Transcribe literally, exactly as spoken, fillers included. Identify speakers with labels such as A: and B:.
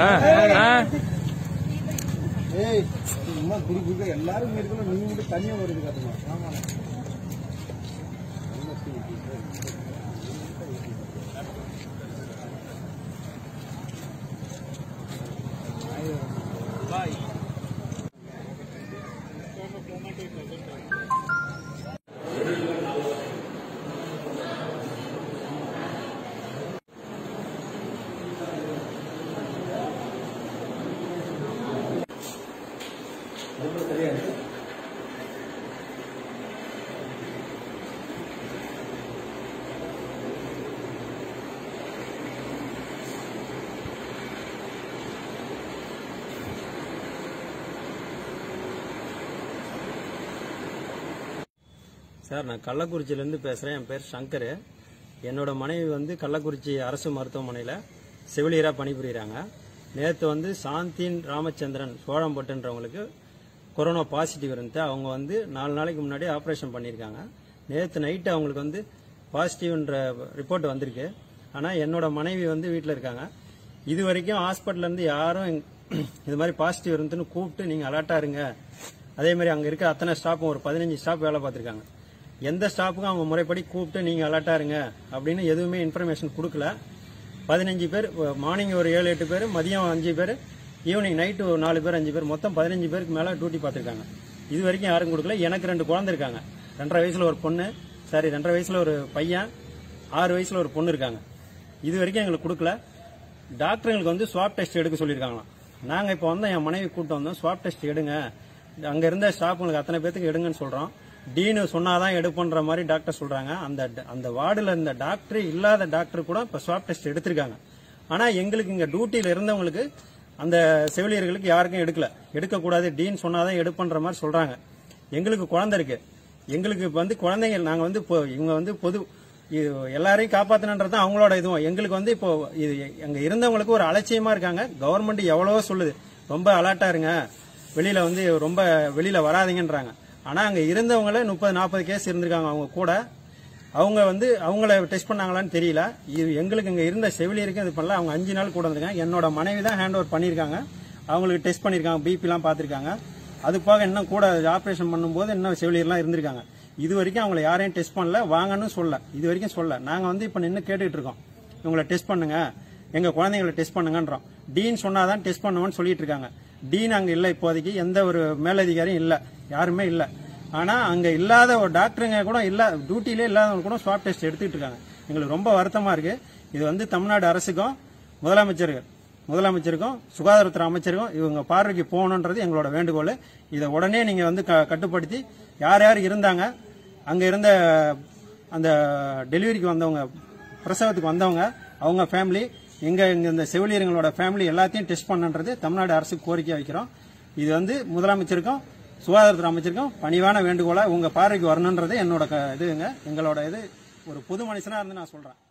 A: எல்லாரும் இருக்கணும், நீங்க மட்டும் தனியா வருது காட்டுங்க.
B: சார், நான் கள்ளக்குறிச்சியிலேருந்து பேசுகிறேன். என் பேர் சங்கர். என்னோட மனைவி வந்து கள்ளக்குறிச்சி அரசு மருத்துவமனையில் செவிலியராக பணிபுரிகிறாங்க. நேற்று வந்து சாந்தின் ராமச்சந்திரன் சோழம்பட்டுன்றவங்களுக்கு கொரோனா பாசிட்டிவ் இருந்து அவங்க வந்து நாலு நாளைக்கு முன்னாடி ஆப்ரேஷன் பண்ணியிருக்காங்க. நேற்று நைட்டு அவங்களுக்கு வந்து பாசிட்டிவ்ன்ற ரிப்போர்ட் வந்திருக்கு. ஆனால் என்னோட மனைவி வந்து வீட்டில் இருக்காங்க. இது வரைக்கும் ஹாஸ்பிட்டல்லேருந்து யாரும் இது மாதிரி பாசிட்டிவ் இருந்துன்னு கூப்பிட்டு நீங்கள் அலர்ட்டாக இருங்க. அதே மாதிரி அங்கே இருக்க அத்தனை ஸ்டாஃபும் ஒரு பதினஞ்சு ஸ்டாஃப் வேலை பார்த்துருக்காங்க. எந்த ஸ்டாஃபுக்கும் அவங்க முறைப்படி கூப்பிட்டு நீங்கள் அலர்ட்டாக இருங்க அப்படின்னு எதுவுமே இன்ஃபர்மேஷன் கொடுக்கல. பதினஞ்சு பேர் மார்னிங் ஒரு ஏழு எட்டு பேர், மதியம் அஞ்சு பேர், ஈவினிங் நைட்டு ஒரு நாலு பேர் அஞ்சு பேர், மொத்தம் பதினஞ்சு பேருக்கு மேலே டியூட்டி பார்த்துருக்காங்க. இது வரைக்கும் யாரும் கொடுக்கல. எனக்கு ரெண்டு குழந்தை இருக்காங்க. ரெண்டரை வயசுல ஒரு பொண்ணு, சாரி ரெண்டரை வயசுல ஒரு பையன், ஆறு வயசுல ஒரு பொண்ணு இருக்காங்க. இது வரைக்கும் எங்களுக்கு கொடுக்கல. டாக்டருங்களுக்கு வந்து ஸ்வாப் டெஸ்ட் எடுக்க சொல்லியிருக்காங்களாம். நாங்கள் இப்போ வந்து என் மனைவி கூப்பிட்டு வந்தோம், ஸ்வாப் டெஸ்ட் எடுங்க, அங்கே இருந்த ஸ்டாஃபுங்களுக்கு அத்தனை பேருக்கு எடுங்கன்னு சொல்கிறோம். டீனு சொன்னாதான் எடுப்புன்ற மாதிரி டாக்டர் சொல்றாங்க. அந்த அந்த வார்டில் இருந்த டாக்டர் இல்லாத டாக்டர் கூட இப்போ ஸ்வாப் டெஸ்ட் எடுத்திருக்காங்க. ஆனால் எங்களுக்கு இங்கே டியூட்டியில் இருந்தவங்களுக்கு, அந்த செவிலியர்களுக்கு யாருக்கும் எடுக்கல. எடுக்கக்கூடாது, டீன் சொன்னாதான் எடுப்புன்ற மாதிரி சொல்றாங்க. எங்களுக்கு குழந்தை இருக்கு. எங்களுக்கு வந்து குழந்தைங்க, நாங்கள் வந்து இப்போ இவங்க வந்து பொது எல்லாரையும் காப்பாற்றணுன்றது தான் அவங்களோட இதுவும். எங்களுக்கு வந்து இப்போ இது அங்கே இருந்தவங்களுக்கு ஒரு அலட்சியமா இருக்காங்க. கவர்மெண்ட் எவ்வளவோ சொல்லுது, ரொம்ப அலர்ட்டா இருங்க, வெளியில வந்து ரொம்ப வெளியில வராதிங்கன்றாங்க. ஆனா அங்க இருந்தவங்கள முப்பது நாற்பது கேஸ் இருந்திருக்காங்க அவங்க கூட. அவங்க வந்து அவங்கள டெஸ்ட் பண்ணாங்களான்னு தெரியல. இது எங்களுக்கு இங்க இருந்த செவிலியருக்கு இது பண்ணல. அவங்க அஞ்சு நாள் கூட இருந்திருக்காங்க. என்னோட மனைவி தான் ஹேண்ட் ஓவர் பண்ணிருக்காங்க. அவங்களுக்கு டெஸ்ட் பண்ணிருக்காங்க, பிபி எல்லாம் பாத்திருக்காங்க. அது போக இன்னும் கூட ஆபரேஷன் பண்ணும்போது இன்னும் செவிலியர்லாம் இருந்திருக்காங்க. இது வரைக்கும் அவங்களை யாரையும் டெஸ்ட் பண்ணல, வாங்கன்னு சொல்ல, இது வரைக்கும் சொல்ல. நாங்க வந்து இப்ப நின்று கேட்டுட்டு இருக்கோம், இவங்களை டெஸ்ட் பண்ணுங்க, எங்க குழந்தைங்களை டெஸ்ட் பண்ணுங்கன்றோம். டீன் சொன்னாதான் டெஸ்ட் பண்ணுவோம்னு சொல்லிட்டு இருக்காங்க. டீன் அங்க இல்ல, இப்போதைக்கு எந்த ஒரு மேலதிகாரியும் இல்ல, யாருமே இல்ல. ஆனா அங்க இல்லாத ஒரு டாக்டருங்க கூட இல்ல, டியூட்டிலே இல்லாதவங்க கூட ஸ்வாப் டெஸ்ட் எடுத்துட்டு இருக்காங்க. எங்களுக்கு ரொம்ப வருத்தமா இருக்கு. இது வந்து தமிழ்நாடு அரசுக்கும் முதலமைச்சருக்கு முதலமைச்சருக்கும் சுகாதாரத்துறை அமைச்சருக்கும் இவங்க பார்வைக்கு போகணுன்றது எங்களோட வேண்டுகோள். இதை உடனே நீங்க வந்து கட்டுப்படுத்தி, யார் யார் இருந்தாங்க அங்க இருந்த அந்த டெலிவரிக்கு வந்தவங்க, பிரசவத்துக்கு வந்தவங்க, அவங்க ஃபேமிலி, எங்க இந்த செவிலியர்களோட ஃபேமிலி எல்லாத்தையும் டெஸ்ட் பண்ணன்றது தமிழ்நாடு அரசுக்கு கோரிக்கை வைக்கிறோம். இது வந்து முதலமைச்சருக்கும் சுகாதாரத்துறை அமைச்சருக்கும் பணிவான வேண்டுகோளா உங்க பார்வைக்கு வரணுன்றது என்னோட இதுங்க. எங்களோட இது ஒரு பொது மனுஷனா இருந்து நான் சொல்றேன்.